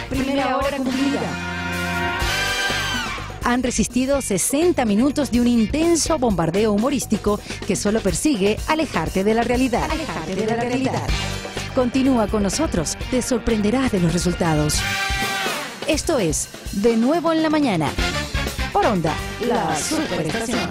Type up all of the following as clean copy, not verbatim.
Primera hora cumplida. Han resistido 60 minutos de un intenso bombardeo humorístico que solo persigue alejarte de la realidad. Continúa con nosotros, te sorprenderás de los resultados. Esto es De Nuevo en la Mañana, por Onda, la superestación.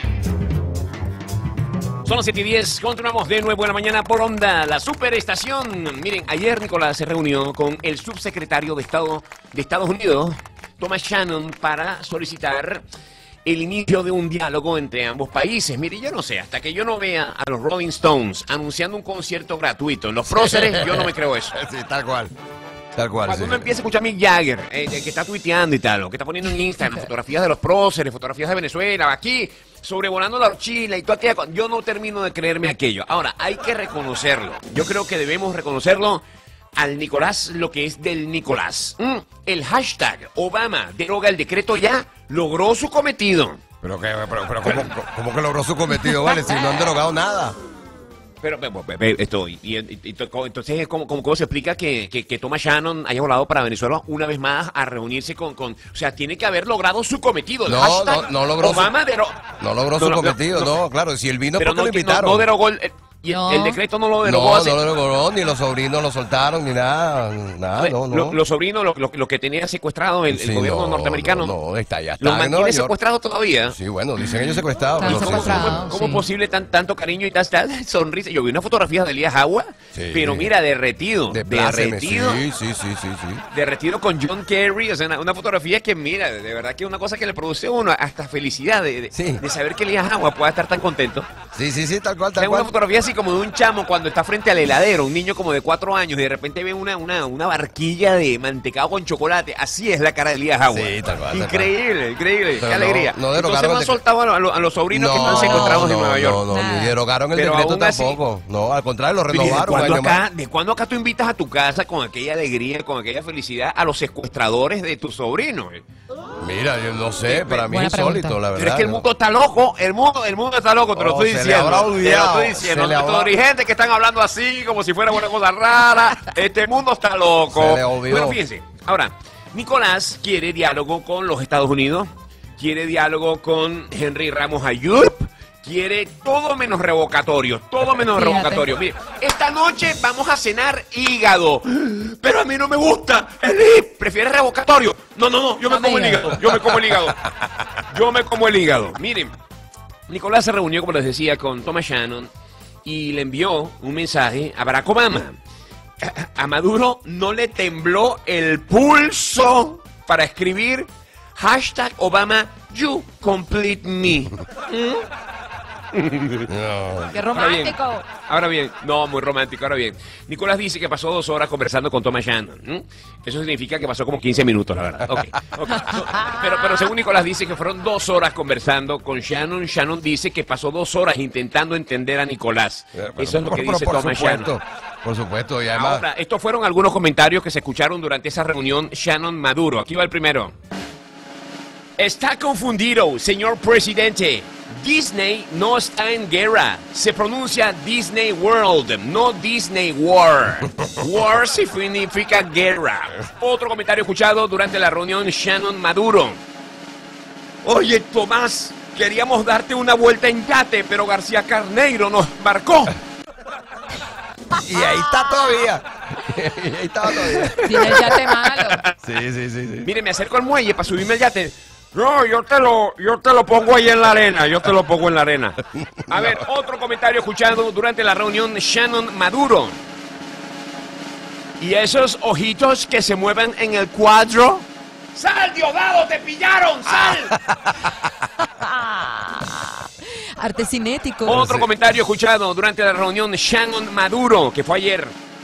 Son las 7:10, continuamos De Nuevo en la Mañana por Onda, la superestación. Miren, ayer Nicolás se reunió con el subsecretario de Estado de Estados Unidos, Thomas Shannon, para solicitar el inicio de un diálogo entre ambos países. Mire, yo no sé, hasta que yo no vea a los Rolling Stones anunciando un concierto gratuito en los próceres, yo no me creo eso. Sí, tal cual. Tal cual, Cuando sí. uno empieza a escuchar a Mick Jagger, que está tuiteando y tal, o que está poniendo en Instagram fotografías de los próceres, fotografías de Venezuela, aquí, sobrevolando la horchila y todo aquello, yo no termino de creerme aquello. Ahora, hay que reconocerlo. Yo creo que debemos reconocerlo al Nicolás lo que es del Nicolás. El hashtag Obama deroga el decreto ya logró su cometido. Pero ¿cómo que logró su cometido, vale? Si no han derogado nada. Pero entonces, ¿cómo se explica que Thomas Shannon haya volado para Venezuela una vez más a reunirse con o sea, tiene que haber logrado su cometido. El hashtag no logró Obama no logró su cometido, no, claro. Si él vino, pero porque lo invitaron. no derogó el decreto, no lo derogó. No lo derogó, ni los sobrinos lo soltaron, ni nada. No. Los sobrinos, lo que tenía secuestrado el gobierno norteamericano. No, ya está. ¿Los mantiene secuestrados todavía? Sí, bueno, dicen ellos secuestrados. ¿Cómo es posible tanto cariño y tanta sonrisa? Yo vi una fotografía de Elías Agua, pero mira, derretido. Sí. Derretido con John Kerry, o sea, una fotografía que, mira, de verdad que es una cosa que le produce a uno hasta felicidad de saber que Elías Agua pueda estar tan contento. Sí, tal cual. Es una fotografía así como de un chamo cuando está frente al heladero, un niño como de 4 años, y de repente ve una barquilla de mantecado con chocolate. Así es la cara de Elías Agua. Sí, tal cual. Increíble, Pero qué alegría. Entonces no han soltado a los sobrinos que están secuestrados secuestrados en Nueva York. No, ni derogaron el Pero decreto aún así, tampoco. No, al contrario, lo renovaron. ¿De cuándo acá tú invitas a tu casa con aquella alegría, con aquella felicidad a los secuestradores de tus sobrinos? Mira, yo no sé, para mí es insólito, la verdad. Pero es que el mundo está loco, el mundo está loco, te lo estoy diciendo. Los dirigentes que están hablando así, como si fuera una cosa rara, este mundo está loco. Bueno, fíjense, ahora, Nicolás quiere diálogo con los Estados Unidos, quiere diálogo con Henry Ramos Ayub, quiere todo menos revocatorio, Mire, esta noche vamos a cenar hígado, pero a mí no me gusta. ¿Prefiere revocatorio? No, yo me como el hígado. Miren, Nicolás se reunió, como les decía, con Thomas Shannon y le envió un mensaje a Barack Obama. A Maduro no le tembló el pulso para escribir hashtag Obama, you complete me. ¡Qué romántico! Ahora bien, muy romántico. Ahora bien, Nicolás dice que pasó 2 horas conversando con Thomas Shannon. Eso significa que pasó como 15 minutos, la verdad. Okay. Pero según Nicolás dice que fueron 2 horas conversando con Shannon. Shannon dice que pasó 2 horas intentando entender a Nicolás. Eso es lo que dice Thomas Shannon. Por supuesto, y además... Ahora, estos fueron algunos comentarios que se escucharon durante esa reunión Shannon-Maduro. Aquí va el primero. Está confundido, señor presidente. Disney no está en guerra. Se pronuncia Disney World, no Disney War. War significa guerra. Otro comentario escuchado durante la reunión Shannon-Maduro. Oye, Tomás, queríamos darte una vuelta en yate, pero García Carneiro nos marcó. Y ahí está todavía. Tiene el yate malo. Sí. Mire, me acerco al muelle para subirme al yate. No, yo te lo pongo ahí en la arena, A ver, otro comentario escuchado durante la reunión Shannon-Maduro. ¿Y esos ojitos que se mueven en el cuadro? ¡Sal, Diosdado, te pillaron! ¡Sal! Arte cinético. Otro comentario escuchado durante la reunión Shannon-Maduro, que fue ayer.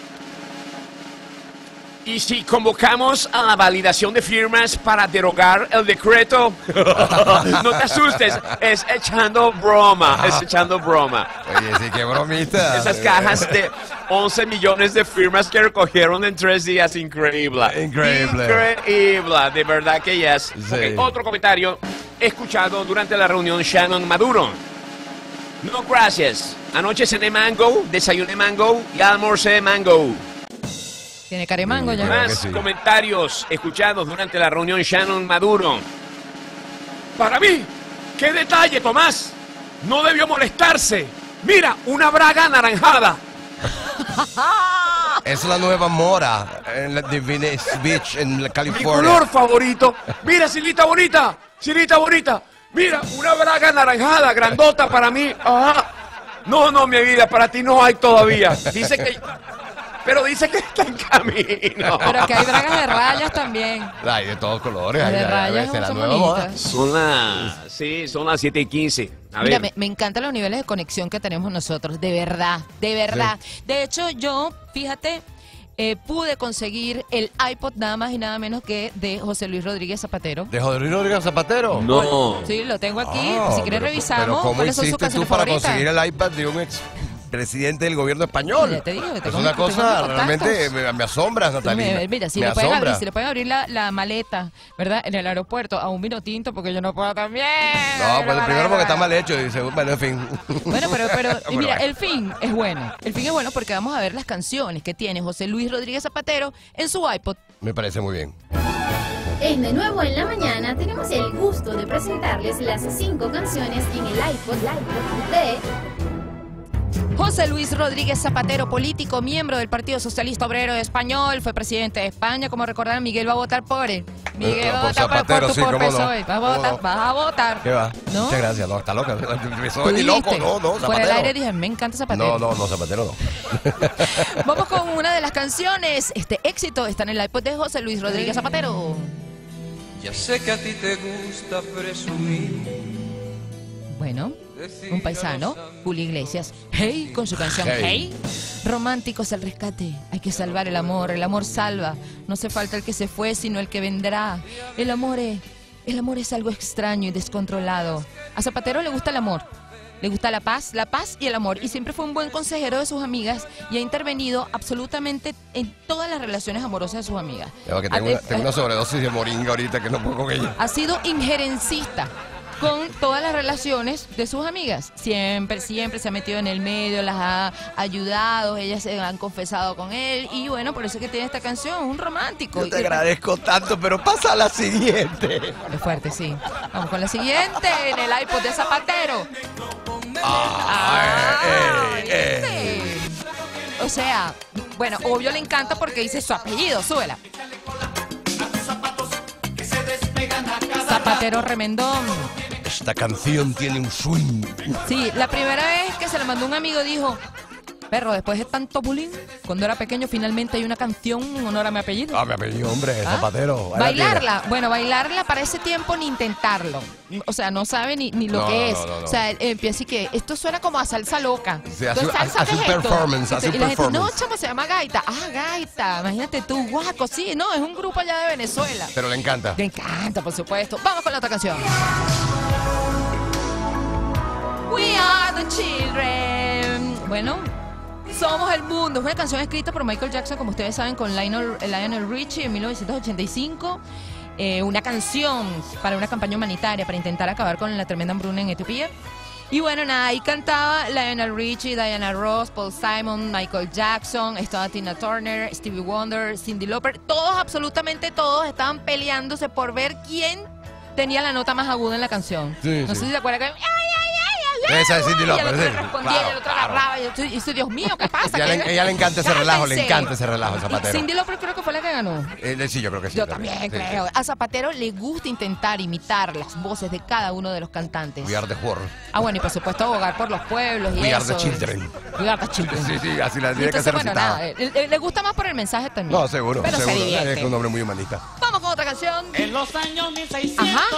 ¿Y si convocamos a la validación de firmas para derogar el decreto? No te asustes, es echando broma. Oye, sí, qué bromita. Esas cajas de 11 millones de firmas que recogieron en 3 días, increíble, de verdad que yes. Sí. Okay, otro comentario escuchado durante la reunión Shannon-Maduro. No, gracias. Anoche cené mango, desayuné mango y almorcé mango. Tiene caremango ya. Más comentarios escuchados durante la reunión. Shannon Maduro. Para mí, qué detalle, Tomás. No debió molestarse. Mira, una braga anaranjada. Es la nueva Mora en la Venice Beach, en California. Mi color favorito. Mira, Silita bonita. Silita bonita. Mira, una braga anaranjada, grandota para mí. Ajá. No, mi vida, para ti no hay todavía. Pero dice que está en camino. Pero que hay bragas de rayas también. Hay de todos colores. Las de rayas la son nueva moda. bonitas. Son las 7:15. A Mira, ver. me encantan los niveles de conexión que tenemos nosotros, de verdad, de verdad. Sí. De hecho, yo, fíjate, pude conseguir el iPod nada más y nada menos que de José Luis Rodríguez Zapatero. ¿De José Luis Rodríguez Zapatero? No. Sí, lo tengo aquí. Si quieres revisamos. Pero ¿cómo ¿cuáles son sus hiciste tú canciones para favoritas? conseguir el iPad de un ex presidente del gobierno español? Ya te digo, es una cosa realmente me asombra, Natalia. Mira, si le pueden abrir la maleta, ¿verdad? En el aeropuerto a un vino tinto, porque yo no puedo también. No, pues primero porque está mal hecho, dice, bueno, en fin. Bueno, pero y mira, el fin es bueno. El fin es bueno porque vamos a ver las canciones que tiene José Luis Rodríguez Zapatero en su iPod. Me parece muy bien. En De Nuevo en la Mañana tenemos el gusto de presentarles las 5 canciones en el iPod de José Luis Rodríguez Zapatero, político, miembro del Partido Socialista Obrero Español, fue presidente de España. Como recordarán, Miguel va a votar por él. Miguel va a votar por PSOE. Vas a votar. ¿Qué va? ¿No? Muchas gracias, no, está loca. PSOE ni loco, no, Zapatero. Por el aire dije, me encanta Zapatero. No, Zapatero no. Vamos con una de las canciones. Este éxito está en el iPod de José Luis Rodríguez Zapatero. Ya sé que a ti te gusta presumir. Bueno, un paisano, Julio Iglesias, Hey, con su canción Hey. Románticos al rescate, hay que salvar el amor salva, no hace falta el que se fue, sino el que vendrá. El amor es algo extraño y descontrolado. A Zapatero le gusta el amor, le gusta la paz y el amor, y siempre fue un buen consejero de sus amigas y ha intervenido absolutamente en todas las relaciones amorosas de sus amigas. Tengo una sobredosis de moringa ahorita que no puedo con ella. Ha sido injerencista con todas las relaciones de sus amigas. Siempre se ha metido en el medio, las ha ayudado, ellas se han confesado con él y bueno, por eso es que tiene esta canción, un romántico. Yo te agradezco tanto, pero pasa a la siguiente. Es fuerte, sí. Vamos con la siguiente, en el iPod de Zapatero. O sea, bueno, obvio le encanta porque dice su apellido, súbela. Zapatero Remendón. Esta canción tiene un swing. Sí, la primera vez que se la mandó un amigo dijo, perro, después de tanto bullying, cuando era pequeño finalmente hay una canción en honor a mi apellido. Mi apellido, hombre, Zapatero. Bailarla, bueno, bailarla para ese tiempo ni intentarlo. O sea, no sabe ni lo que es. No. O sea, empieza y que esto suena como a salsa loca. Sí, hace un performance, y la gente, no, chamo, se llama gaita. Ah, gaita, imagínate tú, guaco, sí, no, es un grupo allá de Venezuela. Pero le encanta. Le encanta, por supuesto. Vamos con la otra canción. We are the children. Bueno, somos el mundo. Es una canción escrita por Michael Jackson, como ustedes saben, con Lionel Richie en 1985. Una canción para una campaña humanitaria para intentar acabar con la tremenda hambruna en Etiopía. Y bueno, nada, ahí cantaba Lionel Richie, Diana Ross, Paul Simon, Michael Jackson, estaba Tina Turner, Stevie Wonder, Cyndi Lauper. Todos, absolutamente todos, estaban peleándose por ver quién tenía la nota más aguda en la canción. Sí, no sé si se acuerdan que... Esa es Cyndi Lauper, sí. Respondía, y el otro agarraba. Y yo, Dios mío, ¿qué pasa? Ella le encanta ese relajo, le encanta ese relajo a Zapatero. Cyndi Lauper creo que fue la que ganó. Sí, yo creo que sí. Yo también creo. A Zapatero le gusta intentar imitar las voces de cada uno de los cantantes. We are the world. Bueno, y por supuesto abogar por los pueblos y We eso. are the children. We are the children. Sí, así la tiene que ser recitada. Le gusta más por el mensaje también. No, seguro. Pero se divierte. Es un hombre muy humanista. Vamos con otra canción. En los años 1600. Ajá.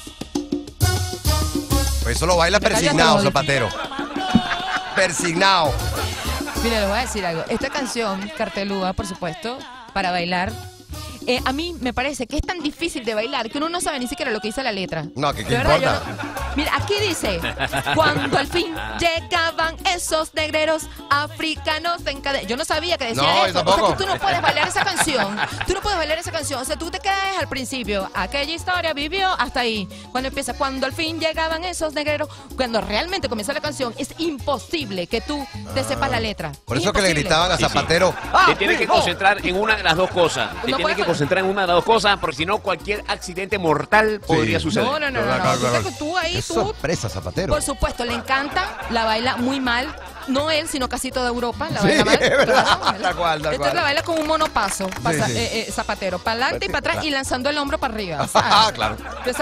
Pues eso lo baila persignado, Zapatero. Persignado. Mira, les voy a decir algo. Esta canción, Carteluda, por supuesto, para bailar, a mí me parece que es tan difícil de bailar que uno no sabe ni siquiera lo que dice la letra. No, ¿qué de verdad, importa? Mira, aquí dice, cuando al fin llegaban esos negreros africanos en cadena. Yo no sabía que decía eso. O sea, tú no puedes bailar esa canción. Tú no puedes bailar esa canción. O sea, tú te quedas al principio. Aquella historia vivió hasta ahí. Cuando empieza, cuando al fin llegaban esos negreros, cuando realmente comienza la canción, es imposible que tú te sepas la letra. Por eso que le gritaban a Zapatero. Sí, sí. Te tienes que concentrar en una de las dos cosas. Te tienes que concentrar en una de las dos cosas, porque si no, cualquier accidente mortal podría suceder. No. Tú ahí, es sorpresa, Zapatero. Por supuesto, le encanta, la baila muy mal. No él, sino casi toda Europa la baila mal. Tal cual. Entonces la baila con un monopaso, Zapatero, para adelante y para atrás y lanzando el hombro para arriba. Claro.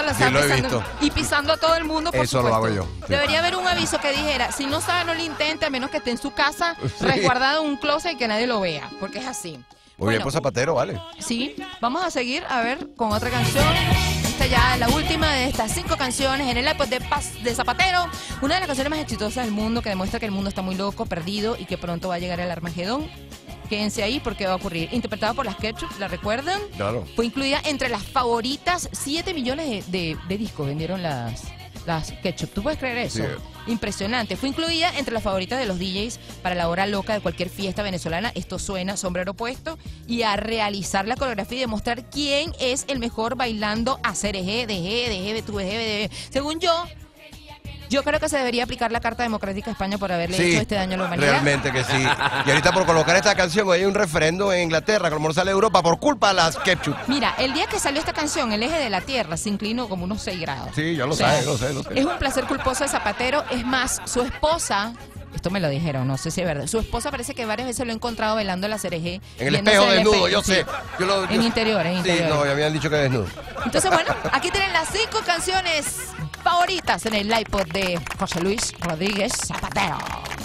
Y pisando a todo el mundo, por Eso supuesto. lo hago yo. Debería haber un aviso que dijera, si no sabe, no lo intente, a menos que esté en su casa, resguardado en un closet y que nadie lo vea, porque es así. Muy bien, pues Zapatero, vale. Sí, vamos a seguir, a ver, con otra canción. Esta ya es la última de estas 5 canciones en el iPod de Zapatero. Una de las canciones más exitosas del mundo, que demuestra que el mundo está muy loco, perdido y que pronto va a llegar el Armagedón. Quédense ahí porque va a ocurrir. Interpretada por las Ketchup, ¿la recuerdan? Claro. Fue incluida entre las favoritas. 7 millones de discos vendieron las Ketchup. ¿Tú puedes creer eso? Sí. Impresionante. Fue incluida entre las favoritas de los DJs para la hora loca de cualquier fiesta venezolana. Esto suena, sombrero puesto, y a realizar la coreografía y demostrar quién es el mejor bailando a hacer eje, de tu eje. Según yo creo que se debería aplicar la Carta Democrática a España por haberle hecho este daño a la humanidad. Realmente que sí. Y ahorita por colocar esta canción hay un referendo en Inglaterra, como no sale de Europa, por culpa de las Ketchup. Mira, el día que salió esta canción, el eje de la Tierra se inclinó como unos 6 grados. Sí, yo lo sé. Es un placer culposo de Zapatero. Es más, su esposa... Esto me lo dijeron, no sé si es verdad. Su esposa parece que varias veces lo he encontrado bailando la cereje. En el espejo desnudo, yo sé. En interior. Sí, no, ya habían dicho que desnudo. Entonces, bueno, aquí tienen las 5 canciones favoritas en el iPod de José Luis Rodríguez Zapatero.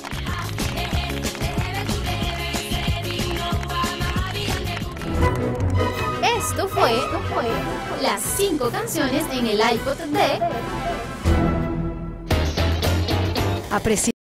Esto fue las 5 canciones en el iPod de... Aprecia